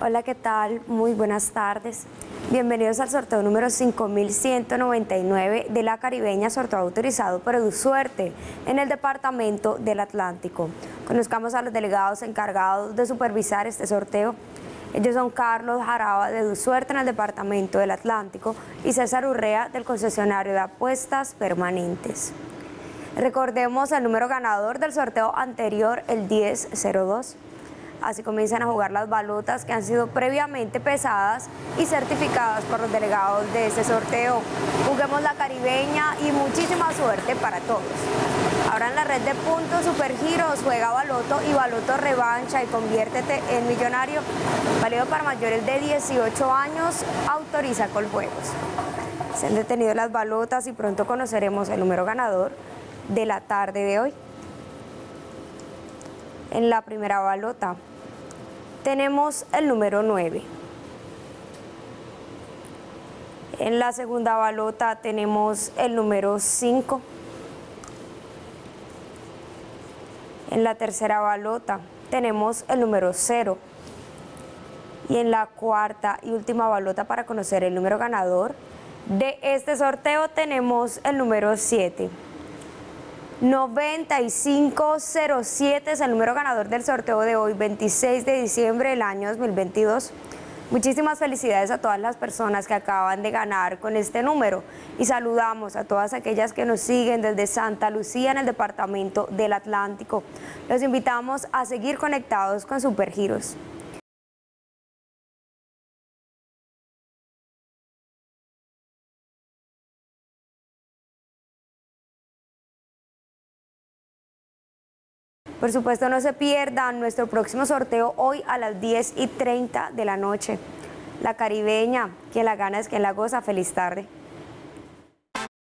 Hola, ¿qué tal? Muy buenas tardes. Bienvenidos al sorteo número 5199 de la Caribeña, sorteo autorizado por EduSuerte en el departamento del Atlántico. Conozcamos a los delegados encargados de supervisar este sorteo. Ellos son Carlos Jaraba de EduSuerte en el departamento del Atlántico y César Urrea del concesionario de apuestas permanentes. Recordemos el número ganador del sorteo anterior, el 1002. Así comienzan a jugar las balotas que han sido previamente pesadas y certificadas por los delegados de este sorteo. Juguemos la Caribeña y muchísima suerte para todos. Ahora en la red de puntos Supergiros juega baloto y baloto revancha y conviértete en millonario. Válido para mayores de 18 años, autoriza Coljuegos. Se han detenido las balotas y pronto conoceremos el número ganador de la tarde de hoy. En la primera balota tenemos el número 9. En la segunda balota tenemos el número 5. En la tercera balota tenemos el número 0. Y en la cuarta y última balota para conocer el número ganador de este sorteo tenemos el número 7. 9507 es el número ganador del sorteo de hoy, 26 de diciembre del año 2022. Muchísimas felicidades a todas las personas que acaban de ganar con este número y saludamos a todas aquellas que nos siguen desde Santa Lucía en el departamento del Atlántico. Los invitamos a seguir conectados con Supergiros. Por supuesto, no se pierdan nuestro próximo sorteo hoy a las 10:30 de la noche. La Caribeña, quien la gana es quien la goza. Feliz tarde.